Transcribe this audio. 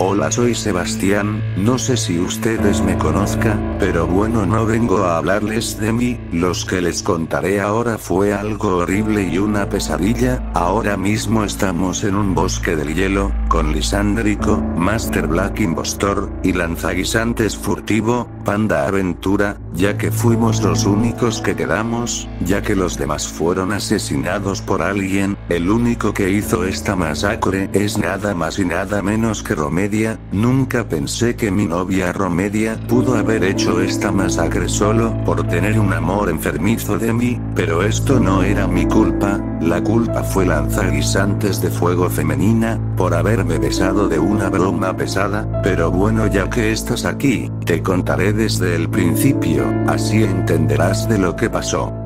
Hola, soy Sebastián, no sé si ustedes me conozcan, pero bueno, no vengo a hablarles de mí, los que les contaré ahora fue algo horrible y una pesadilla. Ahora mismo estamos en un bosque del hielo, con Lisandrico, Master Black Impostor, y Lanzaguisantes Furtivo, Panda Aventura, ya que fuimos los únicos que quedamos, ya que los demás fueron asesinados por alguien. El único que hizo esta masacre es nada más y nada menos que Romedia. Nunca pensé que mi novia Romedia pudo haber hecho esta masacre solo por tener un amor enfermizo de mí, pero esto no era mi culpa. La culpa fue Lanzaguisantes de Fuego Femenina, por haberme besado de una broma pesada. Pero bueno, ya que estás aquí, te contaré desde el principio, así entenderás de lo que pasó.